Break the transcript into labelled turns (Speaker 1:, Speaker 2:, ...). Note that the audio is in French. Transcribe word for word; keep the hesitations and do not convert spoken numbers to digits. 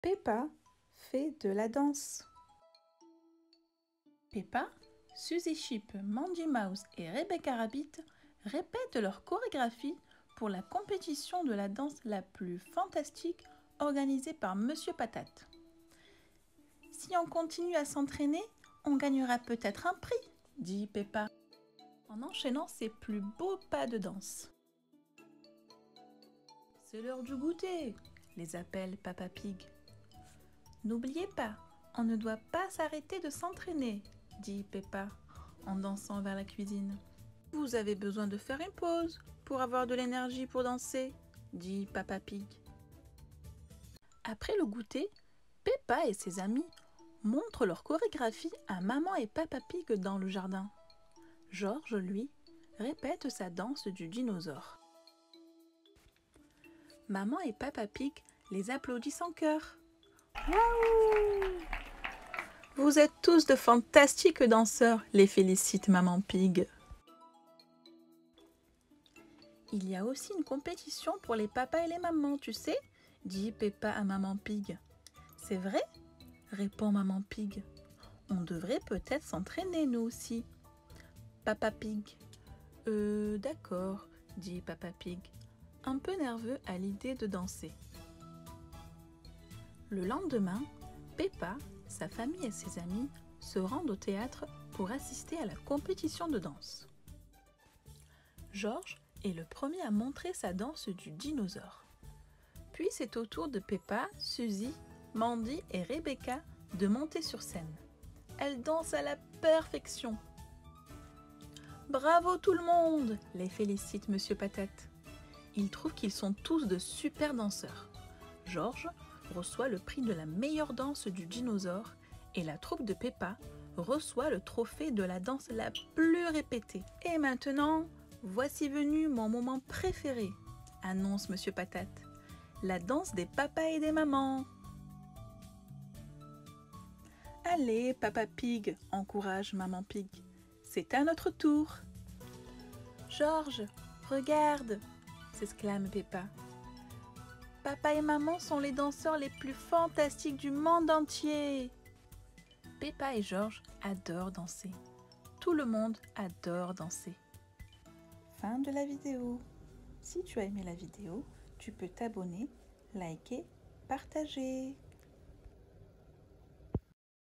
Speaker 1: Peppa fait de la danse. Peppa, Suzy Sheep, Mandy Mouse et Rebecca Rabbit répètent leur chorégraphie pour la compétition de la danse la plus fantastique organisée par Monsieur Patate. Si on continue à s'entraîner, on gagnera peut-être un prix, dit Peppa, en enchaînant ses plus beaux pas de danse. C'est l'heure du goûter, les appelle Papa Pig. N'oubliez pas, on ne doit pas s'arrêter de s'entraîner, dit Peppa en dansant vers la cuisine. Vous avez besoin de faire une pause pour avoir de l'énergie pour danser, dit Papa Pig. Après le goûter, Peppa et ses amis montrent leur chorégraphie à Maman et Papa Pig dans le jardin. George, lui, répète sa danse du dinosaure. Maman et Papa Pig les applaudissent en chœur. Waouh! Vous êtes tous de fantastiques danseurs, les félicite Maman Pig. Il y a aussi une compétition pour les papas et les mamans, tu sais, dit Peppa à Maman Pig. C'est vrai? Répond Maman Pig. On devrait peut-être s'entraîner nous aussi. Papa Pig. Euh, d'accord, dit Papa Pig, un peu nerveux à l'idée de danser. Le lendemain, Peppa, sa famille et ses amis se rendent au théâtre pour assister à la compétition de danse. George est le premier à montrer sa danse du dinosaure. Puis c'est au tour de Peppa, Suzy, Mandy et Rebecca de monter sur scène. Elles dansent à la perfection. Bravo tout le monde, les félicite Monsieur Patate. Il trouve qu'ils sont tous de super danseurs. George reçoit le prix de la meilleure danse du dinosaure et la troupe de Peppa reçoit le trophée de la danse la plus répétée. Et maintenant, voici venu mon moment préféré, annonce Monsieur Patate, la danse des papas et des mamans. Allez, Papa Pig, encourage Maman Pig, c'est à notre tour. George, regarde, s'exclame Peppa. Papa et maman sont les danseurs les plus fantastiques du monde entier. Peppa et George adorent danser. Tout le monde adore danser. Fin de la vidéo. Si tu as aimé la vidéo, tu peux t'abonner, liker, partager.